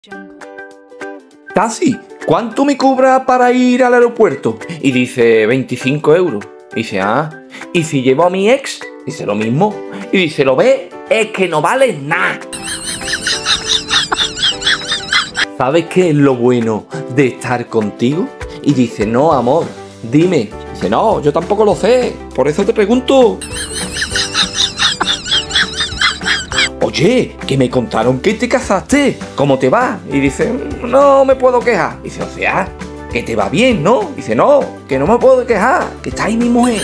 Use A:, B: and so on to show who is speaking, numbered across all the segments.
A: Taxi, ¿cuánto me cobra para ir al aeropuerto? Y dice, 25 euros. Y dice, ¿y si llevo a mi ex? Dice, lo mismo. Y dice, ¿lo ves? Es que no vale nada. ¿Sabes qué es lo bueno de estar contigo? Y dice, no, amor, dime. Dice, no, yo tampoco lo sé, por eso te pregunto. Oye, que me contaron que te casaste, ¿cómo te va? Y dice, no me puedo quejar. Dice, o sea, que te va bien, ¿no? Dice, no, que no me puedo quejar, que está ahí mi mujer.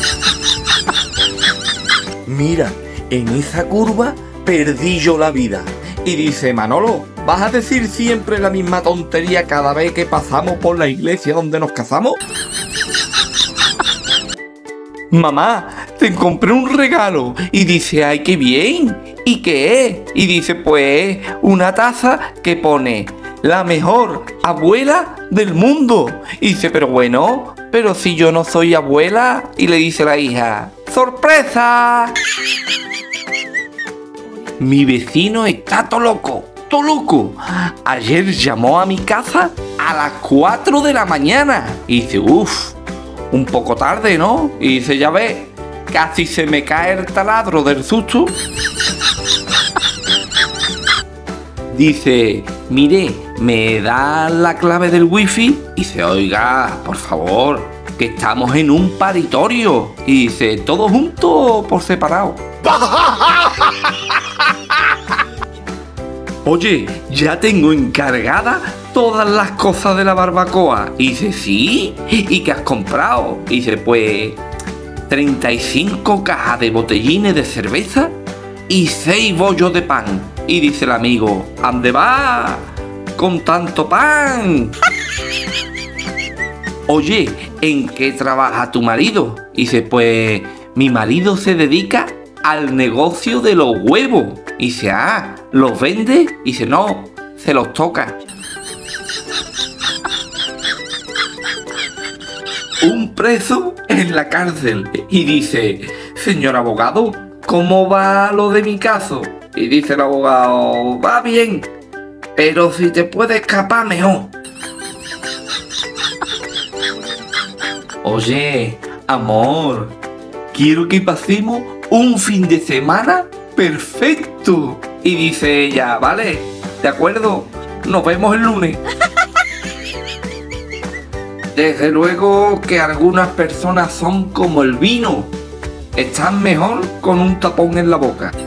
A: Mira, en esa curva perdí yo la vida. Y dice, Manolo, ¿vas a decir siempre la misma tontería cada vez que pasamos por la iglesia donde nos casamos? Mamá, te compré un regalo. Y dice, ay, qué bien. ¿Y qué es? Y dice, pues, una taza que pone la mejor abuela del mundo. Y dice, pero bueno, pero si yo no soy abuela. Y le dice la hija, ¡sorpresa! Mi vecino está todo loco, todo loco. Ayer llamó a mi casa a las 4 de la mañana. Y dice, uff, un poco tarde, ¿no? Y dice, ya ves, casi se me cae el taladro del susto. Dice, mire, ¿me da la clave del wifi? Y dice, oiga, por favor, que estamos en un paritorio. Y dice, ¿todo junto o por separado? Oye, ya tengo encargada todas las cosas de la barbacoa. Y dice, ¿sí? ¿Y qué has comprado? Y dice, pues 35 cajas de botellines de cerveza y 6 bollos de pan. Y dice el amigo, ¿ande va con tanto pan? Oye, ¿en qué trabaja tu marido? Y dice, pues mi marido se dedica al negocio de los huevos. Y dice, ¿los vende? Y dice, no, se los toca. Un preso en la cárcel. Y dice, señor abogado, ¿cómo va lo de mi caso? Y dice el abogado, va bien, pero si te puede escapar mejor. Oye, amor, quiero que pasemos un fin de semana perfecto. Y dice ella, vale, de acuerdo, nos vemos el lunes. Desde luego que algunas personas son como el vino, están mejor con un tapón en la boca.